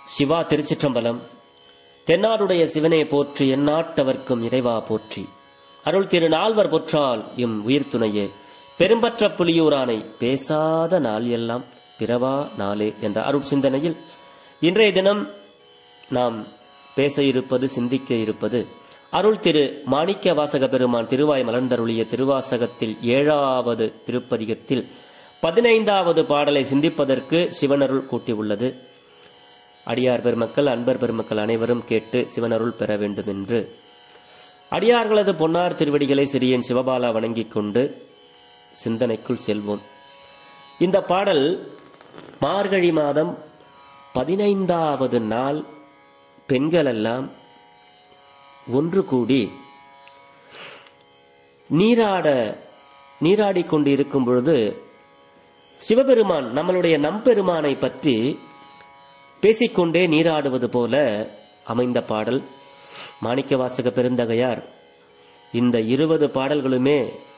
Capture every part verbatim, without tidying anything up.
சிவா திருச்சிற்றம்பலம். தென்னாடுடைய சிவனே போற்றி, எந்நாட்டவர்க்கும் இறைவா போற்றி. அருள் திரு நால்வர் பொற்றால் எம் உயிர் துணையே, பெரும்பற்ற புலியூரானை பேசாத நாள் எல்லாம் பிறவா நாளே என்ற அருள் சிந்தனையில் இன்றைய தினம் நாம் பேச இருப்பது, சிந்திக்க இருப்பது அருள் திரு மாணிக்க வாசக பெருமான் திருவாய் மலர்ந்தருளிய திருவாசகத்தில் ஏழாவது திருப்பதிகத்தில் பதினைந்தாவது பாடலை சிந்திப்பதற்கு சிவனருள் கூட்டியுள்ளது. அடியார் பெருமக்கள், அன்பர் பெருமக்கள் அனைவரும் கேட்டு சிவனருள் பெற வேண்டும் என்று அடியார்களது பொன்னார் திருவடிகளை சிறியன் சிவபாலா வணங்கிக் கொண்டு சிந்தனைக்குள் செல்வோம். இந்த பாடல் மார்கழி மாதம் பதினைந்தாவது நாள் பெண்களெல்லாம் ஒன்று கூடி நீராட நீராடிக் கொண்டு இருக்கும் பொழுது சிவபெருமான் நம்மளுடைய நம்பெருமானை பற்றி பேசிக்கொண்டே நீராடுவது போல அமைந்த பாடல். மாணிக்க வாசக பெருந்தகையார் இந்த இருபது பாடல்களுமே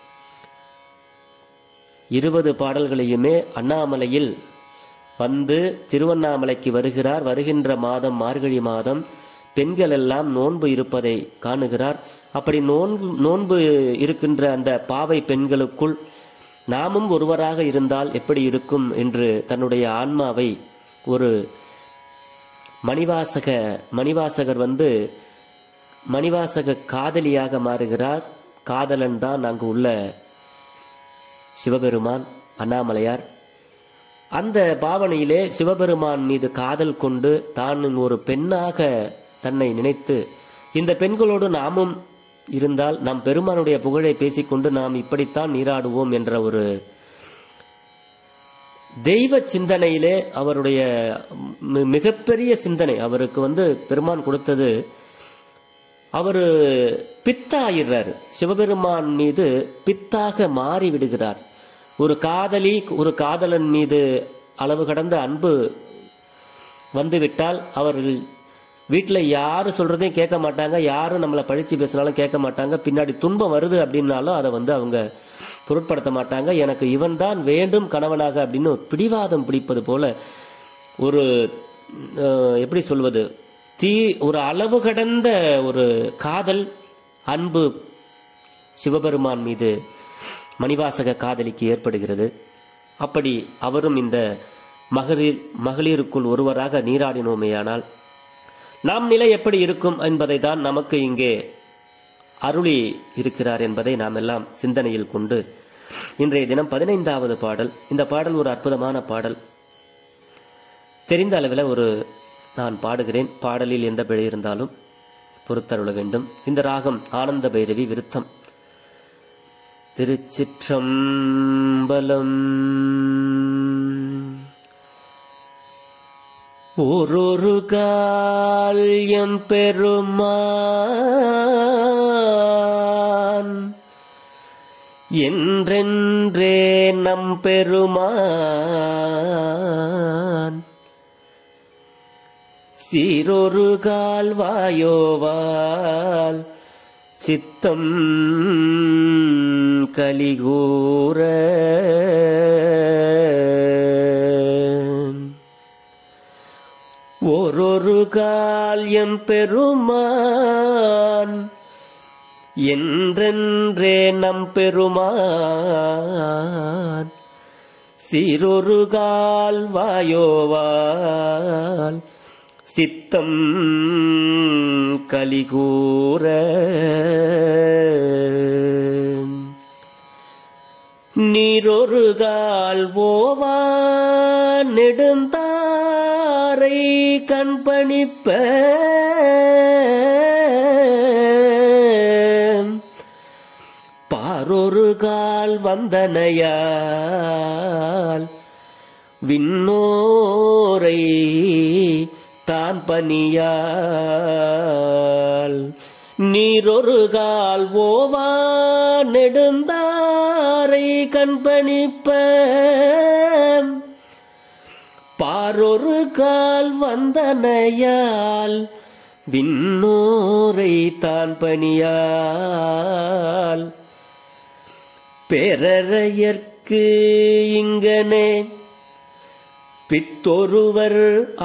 இருபது பாடல்களையுமே அண்ணாமலையில் வந்து திருவண்ணாமலைக்கு வருகிறார். வருகின்ற மாதம் மார்கழி மாதம் பெண்கள் எல்லாம் நோன்பு இருப்பதை காணுகிறார். அப்படி நோன்பு நோன்பு இருக்கின்ற அந்த பாவை பெண்களுக்குள் நாமும் ஒருவராக இருந்தால் எப்படி இருக்கும் என்று தன்னுடைய ஆன்மாவை ஒரு மணிவாசக மணிவாசகர் வந்து மணிவாசக காதலியாக மாறுகிறார். காதலன் தான் அங்கு உள்ள சிவபெருமான் அண்ணாமலையார். அந்த பாவனையிலே சிவபெருமான் மீது காதல் கொண்டு தான் ஒரு பெண்ணாக தன்னை நினைத்து இந்த பெண்களோடு நாமும் இருந்தால் நம் பெருமானுடைய புகழை பேசிக்கொண்டு நாம் இப்படித்தான் நீராடுவோம் என்ற ஒரு தெய்வ சிந்தனையிலே அவருடைய மிகப்பெரிய சிந்தனை அவருக்கு வந்து பெருமான் கொடுத்தது. அவரு பித்தாயிறார், சிவபெருமான் மீது பித்தாக மாறி விடுகிறார். ஒரு காதலி ஒரு காதலன் மீது அளவு கடந்த அன்பு வந்துவிட்டால் அவர்கள் வீட்டில் யாரு சொல்றதையும் கேட்க மாட்டாங்க, யாரும் நம்மளை பழிச்சு பேசினாலும் கேட்க மாட்டாங்க. பின்னாடி துன்பம் வருது அப்படின்னாலும் அதை வந்து அவங்க பொருட்படுத்த மாட்டாங்க. எனக்கு இவன் தான் வேண்டும் கணவனாக அப்படின்னு பிடிவாதம் பிடிப்பது போல ஒரு எப்படி சொல்வது, தீ ஒரு அளவு கடந்த ஒரு காதல் அன்பு சிவபெருமான் மீது மணிவாசக காதலிக்கு ஏற்படுகிறது. அப்படி அவரும் இந்த மகளிர் மகளிருக்குள் ஒருவராக நீராடினோமேயானால் நாம் நிலை எப்படி இருக்கும் என்பதை தான் நமக்கு இங்கே அருளி இருக்கிறார் என்பதை நாம் எல்லாம் சிந்தனையில் கொண்டு இன்றைய தினம் பதினைந்தாவது பாடல். இந்த பாடல் ஒரு அற்புதமான பாடல். தெரிந்த அளவில் ஒரு நான் பாடுகிறேன். பாடலில் எந்த பிழை இருந்தாலும் பொறுத்தருள வேண்டும். இந்த ராகம் ஆனந்த பைரவி விருத்தம். திருச்சிற்றம்பலம். ஓரொரு கால்யம் பெருமான் என்றென்றே நம் பெருமான் சீரொரு கால் வாயோவால் சித்தம் கலிகூர ஓரொரு கால் எம் பெருமான் என்றென்றே நம் பெருமான் சீரொரு கால் வாயோவால் சித்தம் கலிகூர நீரொரு கால் ஓவா நெடுந்தாரை கண்பணிப்ப பாரொரு கால் வந்தனையால் விண்ணோரை தான் பணியால் நீரொரு கால் ஓவா நெடுந்தாரை கண்பணிப்ப பாரொரு கால் வந்தனையால் விண்ணோரை தான் பணியால் பேரறையற்கு இங்கனே பித்தொருவர்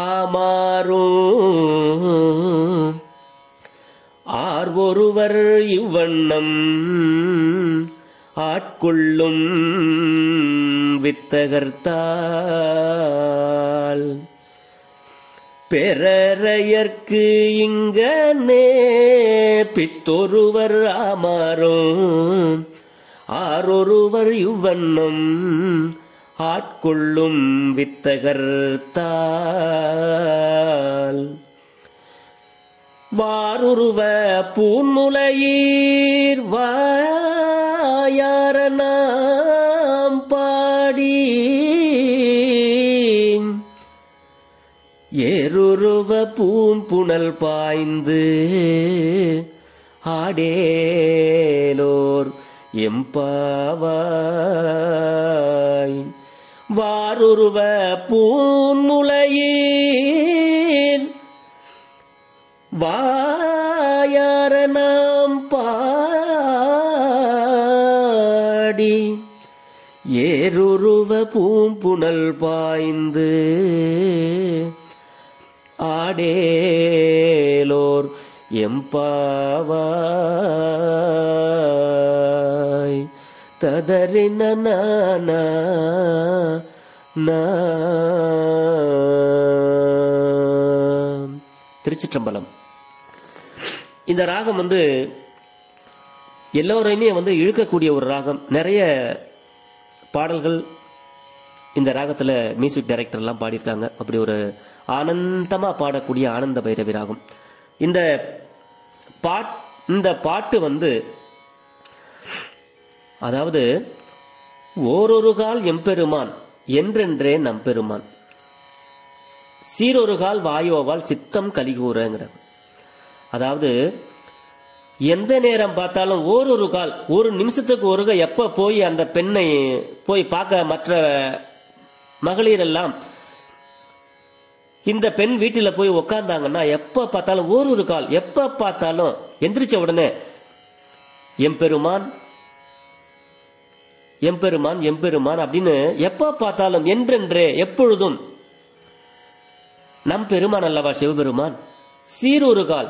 ஆமாறும் ஆர்வொருவர் இவ்வண்ணம் ஆட்கொள்ளும் வித்தகர்த்தால் பெறரையர்க்கு இங்கனே பித்தொருவர் ஆமாறும் ஆரொருவர் இவ்வண்ணம் ஆட்கொள்ளும் வித்தகர்த்தால் வாருருவ பூன்முலையீர் வாயாரனாம் பாடி ஏருருவ பூம்புணல் பாய்ந்து ஆடேலோர் எம்பாவாய் வாருருவ பூன்முலையீர் வாயாரனாம் பாடி ஏருருவ பூம்புணல் பாய்ந்து ஆடேலோர் எம்பாவாய் ததறின நானா திருச்சிற்றம்பலம். இந்த ராகம் வந்து எல்லோரையுமே வந்து இழுக்கக்கூடிய ஒரு ராகம். நிறைய பாடல்கள் இந்த ராகத்துல மியூசிக் டைரக்டர் எல்லாம் பாடியிருக்காங்க. அப்படி ஒரு ஆனந்தமா பாடக்கூடிய ஆனந்த பைரவி ராகம். இந்த பாட் இந்த பாட்டு வந்து அதாவது ஓரொரு கால் எம்பெருமான் என்றென்றே நம்பெருமான் சீரொரு கால் வாயோவால் சித்தம் கலிகூறங்கிறது. அதாவது எந்த நேரம் பார்த்தாலும் ஓரொரு கால் ஒரு நிமிஷத்துக்கு ஒரு எப்ப போய் அந்த பெண்ணை போய் பார்க்க மற்ற மகளிர் எல்லாம் இந்த பெண் வீட்டில் போய் உக்காந்தாங்கன்னா எப்ப பார்த்தாலும் ஓரொரு கால் எப்ப பார்த்தாலும் எந்திரிச்ச உடனே எம்பெருமான் எம்பெருமான் எம்பெருமான் அப்படின்னு எப்ப பார்த்தாலும் என்றென்றே எப்பொழுதும் நம் பெருமான் அல்லவா சிவபெருமான். சீரொரு கால்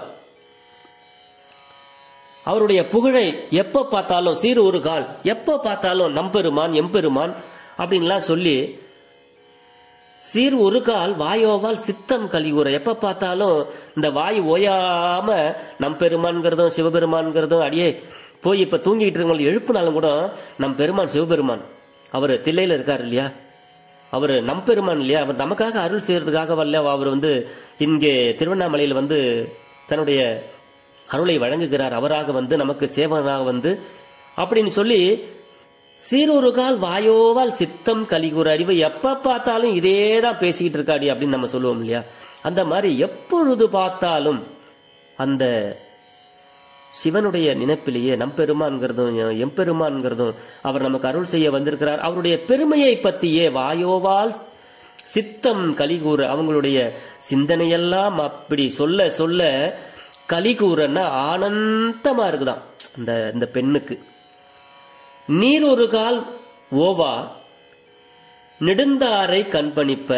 அவருடைய புகழை எப்ப பார்த்தாலும் சீர் ஒரு கால் எப்ப பார்த்தாலும் நம்பெருமான் எம்பெருமான் அப்படின்லாம் சொல்லி சீர் ஒரு கால் வாயோவால் சித்தம் கலிகூற எப்ப பார்த்தாலும் இந்த வாய் ஓயாம நம்பெருமான்கிறதும் சிவபெருமான்கிறதும் அடியே போய் இப்ப தூங்கிட்டு இருக்கவங்க எழுப்புனாலும் கூட நம் பெருமான் சிவபெருமான் அவர் தில்லையில இருக்காரு இல்லையா, அவர் நம்பெருமான் இல்லையா, அவர் நமக்காக அருள் செய்யறதுக்காக வரல, அவர் வந்து இங்கே திருவண்ணாமலையில் வந்து தன்னுடைய அருளை வழங்குகிறார், அவராக வந்து நமக்கு சேவனாக வந்து அப்படின்னு சொல்லி சீரொரு கால் வாயோவால் சித்தம் கலிகூற அறிவு எப்ப பார்த்தாலும் இதேதான் பேசிக்கிட்டு இருக்காடி அப்படின்னு நம்ம சொல்லுவோம் இல்லையா. அந்த மாதிரி எப்பொழுது பார்த்தாலும் அந்த சிவனுடைய நினைப்பிலேயே நம்பெருமான்கிறதும் எம்பெருமான்கிறதும் அவர் நமக்கு அருள் செய்ய வந்திருக்கிறார். அவருடைய பெருமையை பற்றியே வாயோவால் சித்தம் கலிகூற அவங்களுடைய சிந்தனையெல்லாம் அப்படி சொல்ல சொல்ல கலிகூறன்னா ஆனந்தமா இருக்குதான் அந்த இந்த பெண்ணுக்கு. நீர் ஒரு கால் ஓவா நெடுந்தாரை கண்பணிப்ப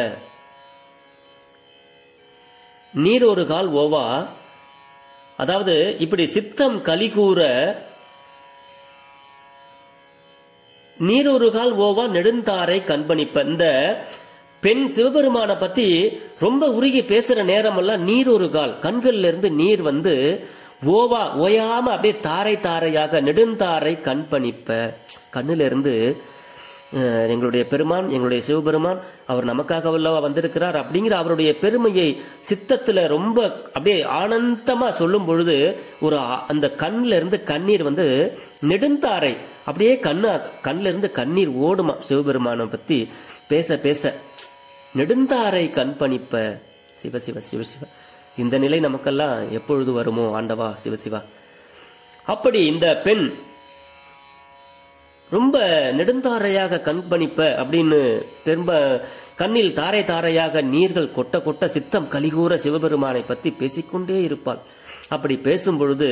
நீர் ஒரு கால் ஓவா அதாவது இப்படி சித்தம் கலிகூற நீர் ஒரு கால் ஓவா நெடுந்தாரை கண்பணிப்ப இந்த பெண் சிவபெருமான பத்தி ரொம்ப உருகி பேசுற நேரமெல்லாம் நீர் ஒரு கால் கண்கள்ல இருந்து நீர் வந்து ஓவா ஓயாம அப்படியே தாரை தாரையாக நெடுந்தாரை கண்பணிப்ப கண்ணுல இருந்து எங்களுடைய பெருமான் எங்களுடைய சிவபெருமான் அவர் நமக்காக வல்லவா வந்திருக்கிறார் அப்படிங்கிற அவருடைய பெருமையை சித்தத்துல ரொம்ப அப்படியே ஆனந்தமா சொல்லும் பொழுது ஒரு அந்த கண்ணுல இருந்து கண்ணீர் வந்து நெடுந்தாரை அப்படியே கண்ணு கண்ணுல இருந்து கண்ணீர் ஓடுமா சிவபெருமானை பத்தி பேச பேச நெடுந்தாரை கண்பணிப்ப சிவ சிவ சிவ சிவ. இந்த நிலை நமக்கெல்லாம் எப்பொழுது வருமோ ஆண்டவா சிவசிவா. அப்படி இந்த பெண் ரொம்ப நெடுந்தாரையாக கண்பணிப்ப அப்படின்னு பெரும்ப கண்ணில் தாரை தாரையாக நீர்கள் கொட்ட கொட்ட சித்தம் கலிகூற சிவபெருமானை பத்தி பேசிக்கொண்டே இருப்பாள். அப்படி பேசும் பொழுது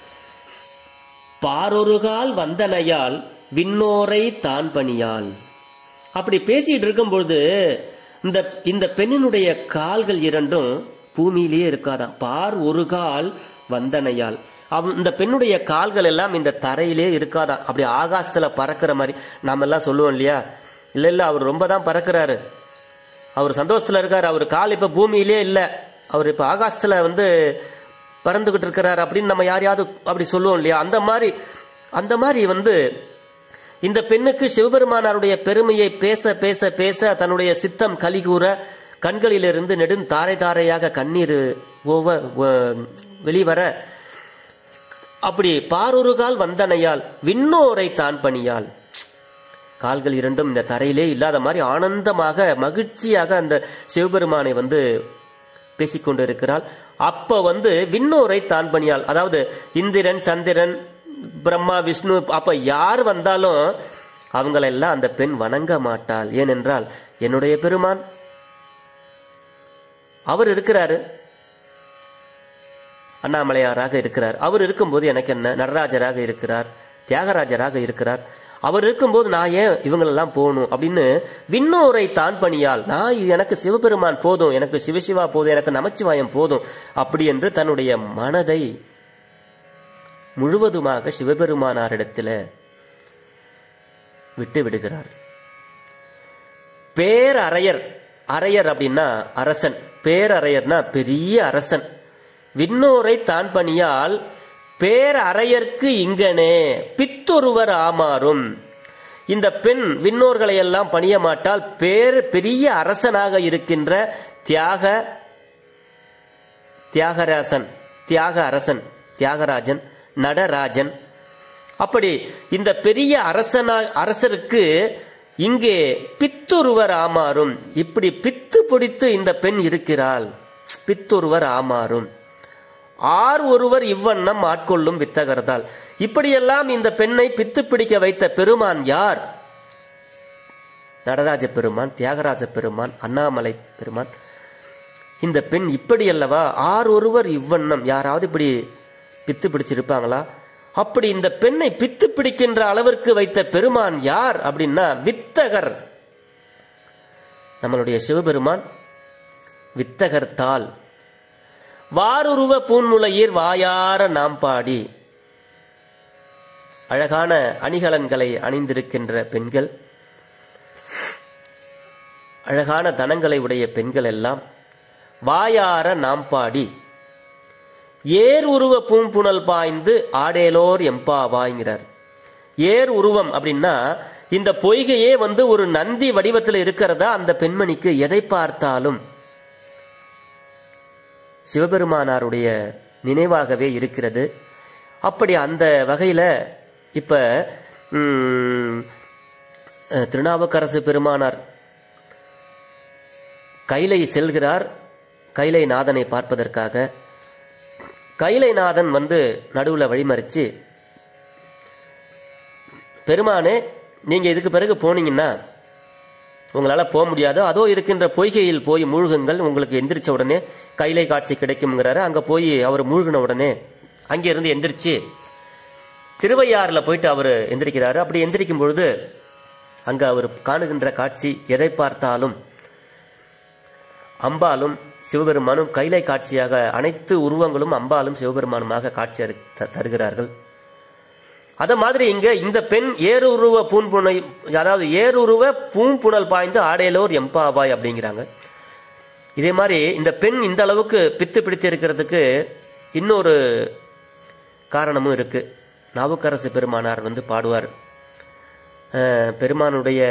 பாரொருகால் வந்தனையால் விண்ணோரை தான் பணியால் அப்படி பேசிட்டு இருக்கும் பொழுது இந்த இந்த பெண்ணினுடைய கால்கள் இரண்டும் பூமியிலேயே இருக்காதான். பார் ஒரு கால் வந்தனையால். அவன் இந்த பெண்ணுடைய கால்கள் எல்லாம் இந்த தரையிலே இருக்காதான், அப்படி ஆகாசத்துல பறக்கிற மாதிரி. நாம எல்லாம் சொல்லுவோம் இல்லையா, இல்ல இல்ல அவர் ரொம்ப தான் பறக்கிறாரு, அவர் சந்தோஷத்துல இருக்காரு, அவர் கால் இப்ப பூமியிலே இல்ல, அவர் இப்ப ஆகாசத்துல வந்து பறந்துகிட்டு இருக்கிறார் அப்படின்னு நம்ம யாரையாவது அப்படி சொல்லுவோம் இல்லையா. அந்த மாதிரி அந்த மாதிரி வந்து இந்த பெண்ணுக்கு சிவபெருமானாருடைய பெருமையை பேச பேச பேச தன்னுடைய சித்தம் கலிகூற கண்களிலிருந்து நெடும் தாரை தாரையாக கண்ணீர் வெளிவர, அப்படி பாரொரு கால் வந்தனையால் விண்ணோரை தான் பணியால், கால்கள் இரண்டும் இந்த தரையிலே இல்லாத மாதிரி ஆனந்தமாக மகிழ்ச்சியாக அந்த சிவபெருமானை வந்து பேசிக்கொண்டிருக்கிறாள். அப்ப வந்து விண்ணோரை தான் பணியால், அதாவது இந்திரன் சந்திரன் பிரம்மா விஷ்ணு அப்ப யார் வந்தாலும் அவங்களெல்லாம் அந்த பெண் வணங்க மாட்டாள். ஏனென்றால் என்னுடைய பெருமான் அவர் இருக்கிறாரு, அண்ணாமலையாராக இருக்கிறார், அவர் இருக்கும்போது எனக்கு என்ன, நடராஜராக இருக்கிறார், தியாகராஜராக இருக்கிறார், அவர் இருக்கும்போது நான் ஏன் இவங்களெல்லாம் போகணும் அப்படின்னு விண்ணோரை தான் பணியால், நான் எனக்கு சிவபெருமான் போதும், எனக்கு சிவசிவா போதும், எனக்கு நமச்சிவாயம் போதும் அப்படி என்று தன்னுடைய மனதை முழுவதுமாக சிவபெருமானாரிடத்தில் விட்டு விடுகிறார். பேரறையர், அறையர் அப்படின்னா அரசன், பேரறையர்னா பெரிய அரசன். விண்ணோரை தான் பணியால் பேரறையர்க்கு இங்கனே பித்தொருவர் ஆமாறும். இந்த பெண் விண்ணோர்களை எல்லாம் பணிய மாட்டால் பேர் பெரிய அரசனாக இருக்கின்ற தியாக தியாகராசன் தியாக அரசன் தியாகராஜன் நடராஜன், அப்படி இந்த பெரிய அரசனா அரசருக்கு இங்கே பித்தொருவர் ஆமாறும். இப்படி பித்து பிடித்து இந்த பெண் இருக்கிறாள், பித்தொருவர் ஆமாறும். ஆர் ஒருவர் இவ்வண்ணம் ஆட்கொள்ளும் வித்தகர்தால். இப்படியெல்லாம் இந்த பெண்ணை பித்து பிடிக்க வைத்த பெருமான் யார்? நடராஜ பெருமான், தியாகராஜ பெருமான், அண்ணாமலை பெருமான். இந்த பெண் இப்படி அல்லவா, ஆர் ஒருவர் இவ்வண்ணம், யாராவது இப்படி பித்து பிடிச்சிருப்பாங்களா? அப்படி இந்த பெண்ணை பித்து பிடிக்கின்ற அளவிற்கு வைத்த பெருமான் யார் அப்படின்னா வித்தகர், நம்மளுடைய சிவபெருமான் வித்தகர் தாள். வாருருவ பூன்முலையீர் வாயார நாம் பாடி. அழகான அணிகலன்களை அணிந்திருக்கின்ற பெண்கள், அழகான தனங்களை உடைய பெண்கள் எல்லாம் வாயார நாம் பாடி ஏர் உருவ பூம்புணல் பாய்ந்து ஆடேலோர் எம்பாவாய்ங்கிறார். ஏர் உருவம் அப்படின்னா இந்த பொய்கையே வந்து ஒரு நந்தி வடிவத்தில் இருக்கிறதா அந்த பெண்மணிக்கு எதை பார்த்தாலும் சிவபெருமானாருடைய நினைவாகவே இருக்கிறது. அப்படி அந்த வகையில இப்ப திருநாவுக்கரசு பெருமானார் கைலை செல்கிறார், கைலை நாதனை பார்ப்பதற்காக. கைலைநாதன் வந்து நடுவுல வழிமறிச்சு, பெருமானே நீங்க இதுக்கு பிறகு போனீங்கன்னா உங்களால போக முடியாது, அதோ இருக்கின்ற பொய்கையில் போய் மூழ்குங்கள், உங்களுக்கு எந்திரிச்ச உடனே கைலை காட்சி கிடைக்கும்ங்கிறாரு. அங்க போய் அவர் மூழ்கின உடனே அங்கிருந்து எந்திரிச்சு திருவையாறுல போயிட்டு அவர் எந்திரிக்கிறாரு. அப்படி எந்திரிக்கும் பொழுது அங்க அவர் காணுகின்ற காட்சி எதை பார்த்தாலும் அம்பாலும் சிவபெருமானும் கைலை காட்சியாக, அனைத்து உருவங்களும் அம்பாலும் சிவபெருமானுமாக காட்சி தருகிறார்கள். அத மாதிரி இங்க இந்த பெண் ஏறுருவ பூன்புனை, அதாவது ஏறுருவ பூம்புணல் பாய்ந்து ஆடேலோர் எம்பாவாய் அப்படிங்கிறாங்க. இதே மாதிரி இந்த பெண் இந்த அளவுக்கு பித்து பிடித்து இருக்கிறதுக்கு இன்னொரு காரணமும் இருக்கு. நாவுக்கரசு பெருமானார் வந்து பாடுவார், பெருமானுடைய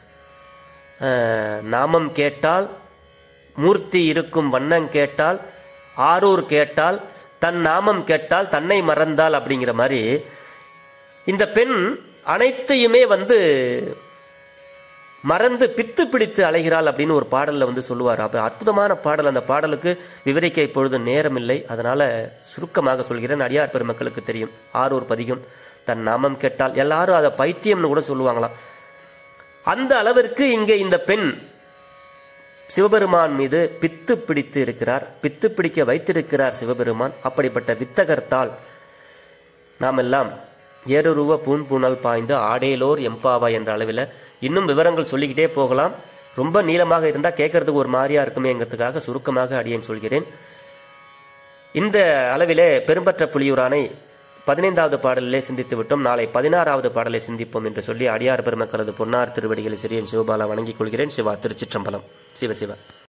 நாமம் கேட்டால், மூர்த்தி இருக்கும் வண்ணம் கேட்டால், ஆரூர் கேட்டால், தன் நாமம் கேட்டால் தன்னை மறந்தால் அப்படிங்கிற மாதிரி இந்த பெண் அனைத்தையுமே வந்து மறந்து பித்து பிடித்து அலைகிறாள் அப்படின்னு ஒரு பாடல்ல வந்து சொல்லுவார். அப்ப அற்புதமான பாடல். அந்த பாடலுக்கு விவரிக்க இப்பொழுது நேரம் இல்லை, அதனால சுருக்கமாக சொல்கிறேன். அடியார் பெருமக்களுக்கு தெரியும். ஆரூர் பதிகம், தன் நாமம் கேட்டால், எல்லாரும் அதை பைத்தியம்னு கூட சொல்லுவாங்களாம். அந்த அளவிற்கு இங்கே இந்த பெண் சிவபெருமான் மீது பித்து பிடித்து இருக்கிறார், பித்து பிடிக்க வைத்திருக்கிறார் சிவபெருமான். அப்படிப்பட்ட வித்தகர்த்தால் நாம் எல்லாம் ஏறுருவ பூன்புணல் பாய்ந்து ஆடேலோர் எம்பாவா என்ற அளவில் இன்னும் விவரங்கள் சொல்லிக்கிட்டே போகலாம். ரொம்ப நீளமாக இருந்தால் கேட்கறதுக்கு ஒரு மாதிரியா இருக்குமேங்கிறதுக்காக சுருக்கமாக அடியேன் சொல்கிறேன். இந்த அளவிலே பெரும்பற்ற புலியூரானை பதினைந்தாவது பாடலிலே சிந்தித்து விட்டோம். நாளை பதினாறாவது பாடலை சிந்திப்போம் என்று சொல்லி அடியார் பெருமக்களது பொன்னார் திருவடிகளை சிறியன் சிவபாலா வணங்கிக் கொள்கிறேன். சிவா திருச்சிற்றம்பலம். சிவ சிவ.